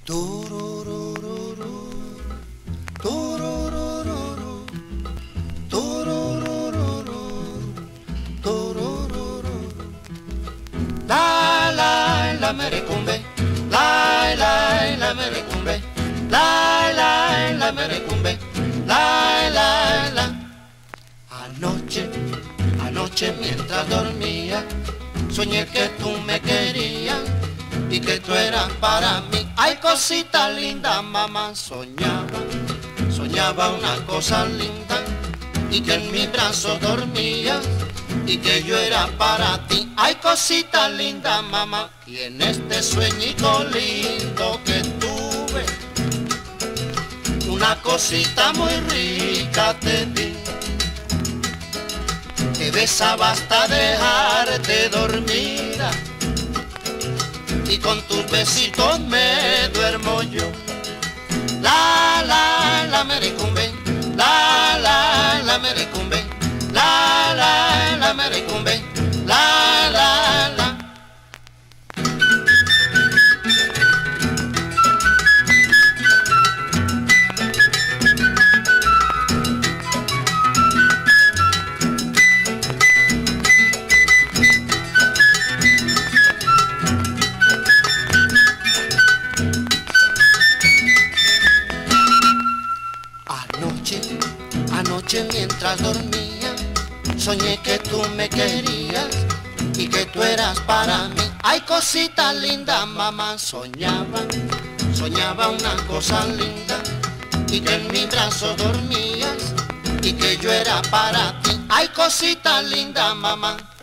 Tururururu, tururururu, tururururu, tururururu. La merecumbe, la merecumbe, la merecumbe, la. Anoche mientras dormía, soñé que tú me querías y que tú eras para mí. Ay, cosita linda, mamá, soñaba una cosa linda, y que en mis brazos dormías y que yo era para ti. Ay, cosita linda, mamá, y en este sueñito lindo que tuve, una cosita muy rica te di. Te besaba hasta dejarte dormida, y con tus besitos me duermo yo. La merecumbe, la merecumbe, la merecumbe, la. Anoche mientras dormía, soñé que tú me querías y que tú eras para mí. Ay, cosita linda, mamá, soñaba una cosa linda, y que en mi brazo dormías y que yo era para ti. Ay, cosita linda, mamá.